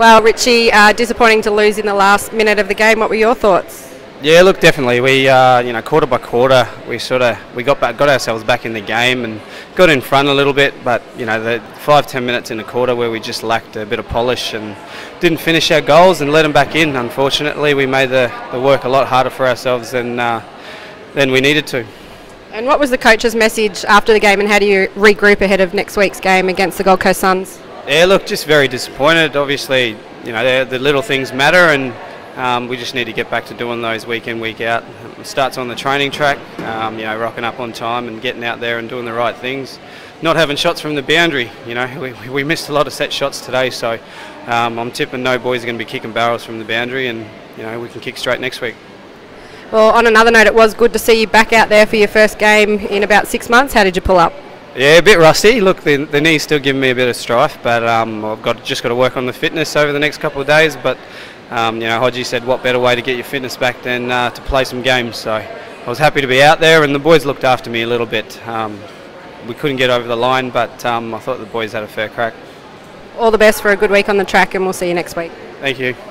Well, Richie, disappointing to lose in the last minute of the game. What were your thoughts? Yeah, look, definitely. We, quarter by quarter, we got ourselves back in the game and got in front a little bit. But the 5-10 minutes in the quarter where we just lacked a bit of polish and didn't finish our goals and let them back in. Unfortunately, we made the work a lot harder for ourselves than we needed to. And what was the coach's message after the game, and how do you regroup ahead of next week's game against the Gold Coast Suns? Yeah, look, just very disappointed. Obviously, the little things matter, and we just need to get back to doing those week in, week out. It starts on the training track, rocking up on time and getting out there and doing the right things. Not having shots from the boundary. We missed a lot of set shots today, so I'm tipping no boys are going to be kicking barrels from the boundary, and we can kick straight next week. Well, on another note, it was good to see you back out there for your first game in about 6 months. How did you pull up? Yeah, a bit rusty. Look, the knee's still giving me a bit of strife, but I've just got to work on the fitness over the next couple of days. But Hodgie said, what better way to get your fitness back than to play some games? So I was happy to be out there, and the boys looked after me a little bit. We couldn't get over the line, but I thought the boys had a fair crack. All the best for a good week on the track, and we'll see you next week. Thank you.